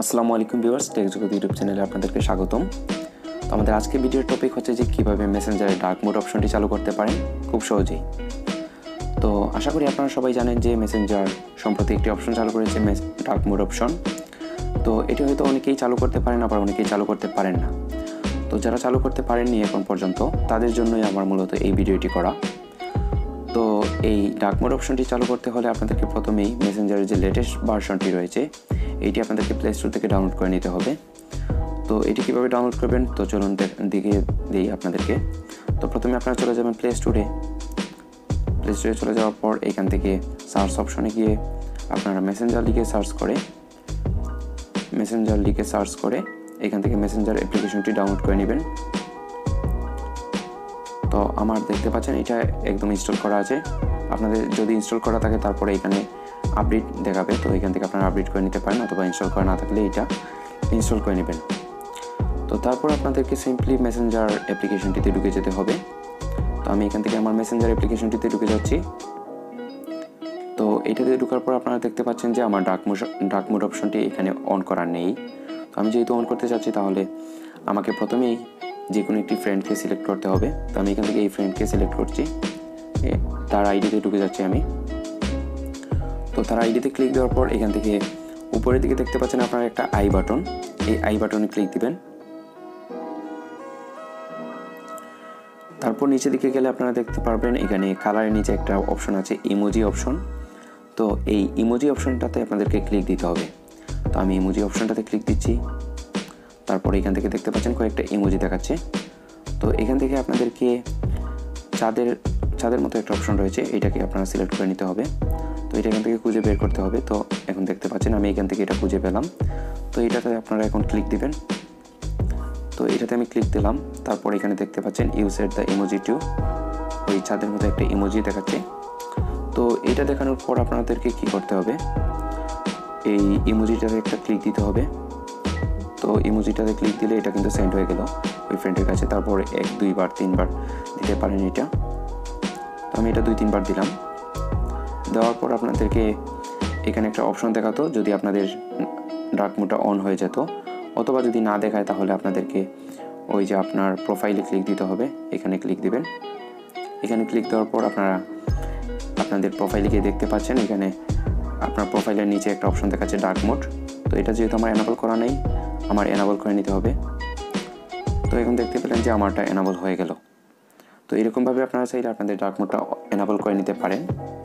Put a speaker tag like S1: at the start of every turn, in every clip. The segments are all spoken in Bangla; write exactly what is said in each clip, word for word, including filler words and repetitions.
S1: আসসালামু আলাইকুম ভিউয়ার্স, টেক জগৎ ইউটিউব চ্যানেলে আপনাদেরকে স্বাগতম। তো আমাদের আজকের ভিডিওর টপিক হচ্ছে যে কীভাবে মেসেঞ্জারে ডার্ক মোড অপশনটি চালু করতে পারেন খুব সহজেই। তো আশা করি আপনারা সবাই জানেন যে মেসেঞ্জার সম্প্রতি একটি অপশন চালু করেছে, ডার্ক মোড অপশন। তো এটি হয়তো অনেকেই চালু করতে পারেন, আবার অনেকেই চালু করতে পারেন না। তো যারা চালু করতে পারেননি এখন পর্যন্ত তাদের জন্যই আমার মূলত এই ভিডিওটি করা। তো এই ডার্ক মোড অপশনটি চালু করতে হলে আপনাদেরকে প্রথমেই মেসেঞ্জারের যে লেটেস্ট ভার্সনটি রয়েছে এইটি আপনাদেরকে প্লে স্টোর থেকে ডাউনলোড করে নিতে হবে। তো এটি কীভাবে ডাউনলোড করবেন তো চলুন দিকে দিই আপনাদেরকে। তো প্রথমে আপনারা চলে যাবেন প্লে স্টোরে। প্লে স্টোরে চলে যাওয়ার পর এখান থেকে সার্চ অপশনে গিয়ে আপনারা মেসেঞ্জার লিখে সার্চ করে মেসেঞ্জার লিখে সার্চ করে এখান থেকে মেসেঞ্জার অ্যাপ্লিকেশনটি ডাউনলোড করে নেবেন। তো আমার দেখতে পাচ্ছেন এটা একদম ইনস্টল করা আছে। আপনাদের যদি ইনস্টল করা থাকে তারপরে এখানে আপডেট দেখাবে, তো এখান থেকে আপনারা আপডেট করে নিতে পারেন, অথবা ইনস্টল করা না থাকলে এটা ইনস্টল করে নেবেন। তো তারপর আপনাদেরকে সিম্পলি মেসেঞ্জার অ্যাপ্লিকেশনটিতে ঢুকে যেতে হবে। তো আমি এখান থেকে আমার মেসেঞ্জার অ্যাপ্লিকেশনটিতে ঢুকে যাচ্ছি। তো এটাতে ঢোকার পর আপনারা দেখতে পাচ্ছেন যে আমার ডার্ক মোড ডার্ক মোড অপশনটি এখানে অন করা নেই। তো আমি যেহেতু অন করতে চাচ্ছি তাহলে আমাকে প্রথমেই যে কোনো একটি ফ্রেন্ডকে সিলেক্ট করতে হবে। তো আমি এখান থেকে এই ফ্রেন্ডকে সিলেক্ট করছি, তার আইডিতে ঢুকে যাচ্ছি আমি। তো তার আইডিতে ক্লিক দেওয়ার পর এখান থেকে উপরের দিকে দেখতে পাচ্ছেন আপনারা একটা আই বাটন, এই আই বাটনে ক্লিক দিবেন। তারপর নিচে দিকে গেলে আপনারা দেখতে পারবেন এখানে কালারের নিচে একটা অপশন আছে ইমোজি অপশন। তো এই ইমোজি অপশনটাতে আপনাদেরকে ক্লিক দিতে হবে। তো আমি ইমোজি অপশনটাতে ক্লিক দিচ্ছি। তারপর এখান থেকে দেখতে পাচ্ছেন কয়েকটা ইমোজি দেখাচ্ছে। তো এখান থেকে আপনাদেরকে চাঁদের চাঁদের মতো একটা অপশন রয়েছে, এটাকে আপনারা সিলেক্ট করে নিতে হবে। তো এটা এখান থেকে খুঁজে বের করতে হবে। তো এখন দেখতে পাচ্ছেন আমি এখান থেকে এটা খুঁজে পেলাম। তো এটাতে আপনারা এখন ক্লিক দিবেন। তো এটাতে আমি ক্লিক দিলাম। তারপর এখানে দেখতে পাচ্ছেন you set the emoji to, ওই চাঁদের মতো একটা ইমোজি দেখাচ্ছে। তো এটা দেখানোর পর আপনাদেরকে কি করতে হবে, এই ইমোজিটাতে একটা ক্লিক দিতে হবে। তো ইমোজিটাতে ক্লিক দিলে এটা কিন্তু সেন্ড হয়ে গেল ওই ফ্রেন্ডের কাছে। তারপর এক দুইবার তিনবার দিতে পারেন এটা। তো আমি এটা দুই তিনবার দিলাম। দেওয়ার পর আপনাদেরকে এখানে একটা অপশন দেখাতো যদি আপনাদের ডার্ক মোডটা অন হয়ে যেত, অথবা যদি না দেখায় তাহলে আপনাদেরকে ওই যে আপনার প্রোফাইলে ক্লিক দিতে হবে, এখানে ক্লিক দিবেন। এখানে ক্লিক দেওয়ার পর আপনারা আপনাদের প্রোফাইলে গিয়ে দেখতে পাচ্ছেন এখানে আপনার প্রোফাইলের নিচে একটা অপশন দেখাচ্ছে ডার্ক মোড। তো এটা যেহেতু আমার এনাবল করা নেই, আমার এনাবল করে নিতে হবে। তো এখন দেখতে পেলেন যে আমারটা এনাবল হয়ে গেল। তো এরকমভাবে আপনারা চাইলে আপনাদের ডার্ক মোডটা এনাবল করে নিতে পারেন।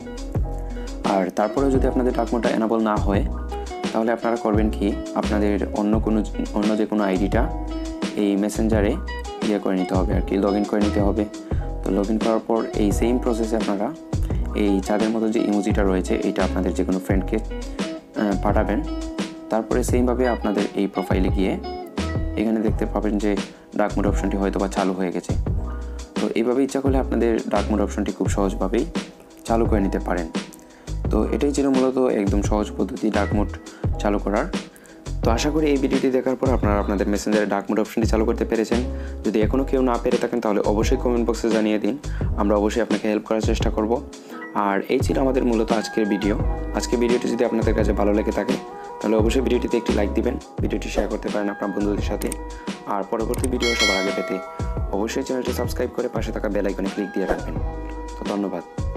S1: আর তারপরেও যদি আপনাদের ডার্ক মোডটা এনাবল না হয় তাহলে আপনারা করবেন কি, আপনাদের অন্য কোনো অন্য যে কোনো আইডিটা এই মেসেঞ্জারে ইয়ে করে নিতে হবে আর কি, লগ ইন করে নিতে হবে। তো লগ ইন করার পর এই সেম প্রসেসে আপনারা এই চাঁদের মতো যে ইমোজিটা রয়েছে এইটা আপনাদের যে কোনো ফ্রেন্ডকে পাঠাবেন। তারপরে সেইমভাবে আপনাদের এই প্রোফাইলে গিয়ে এখানে দেখতে পাবেন যে ডার্ক মোড অপশনটি হয়তো বা চালু হয়ে গেছে। তো এইভাবে ইচ্ছা করলে আপনাদের ডার্ক মোড অপশনটি খুব সহজভাবেই চালু করে নিতে পারেন। তো এটাই ছিল মূলত একদম সহজ পদ্ধতি ডার্ক মোড চালু করার। তো আশা করি এই ভিডিওটি দেখার পর আপনারা আপনাদের মেসেঞ্জারে ডার্ক মোড অপশনটি চালু করতে পেরেছেন। যদি এখনও কেউ না পেরে থাকেন তাহলে অবশ্যই কমেন্ট বক্সে জানিয়ে দিন, আমরা অবশ্যই আপনাকে হেল্প করার চেষ্টা করব। আর এই ছিল আমাদের মূলত আজকের ভিডিও। আজকের ভিডিওটি যদি আপনাদের কাছে ভালো লেগে থাকে তাহলে অবশ্যই ভিডিওটিতে একটি লাইক দিবেন, ভিডিওটি শেয়ার করতে পারেন আপনার বন্ধুদের সাথে। আর পরবর্তী ভিডিও সবার আগে পেতে অবশ্যই চ্যানেলটি সাবস্ক্রাইব করে পাশে থাকা বেল আইকনে ক্লিক দিয়ে রাখবেন। তো ধন্যবাদ।